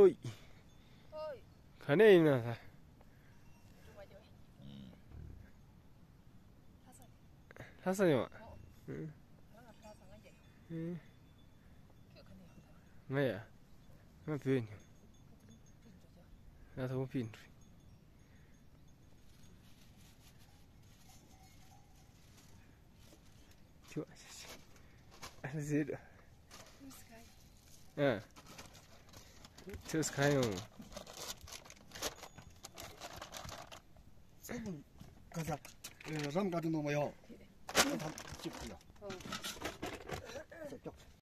ơi khả này nè 타산이야. 응. 응. 뭐야? 뭐 비행? 나 더 비행. 좋아. 아시죠? 예. 저 스카이요. 세분 가자. 람 가든 놈아요. 다 찍고요. 저쪽.